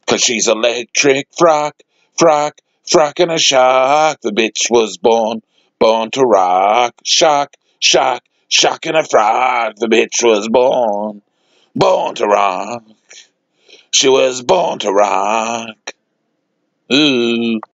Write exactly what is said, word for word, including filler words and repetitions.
'Cause she's electric frock, frock, frock and a shock. The bitch was born, born to rock. Shock, shock, shock and a frock. The bitch was born, born to rock. She was born to rock. Ooh.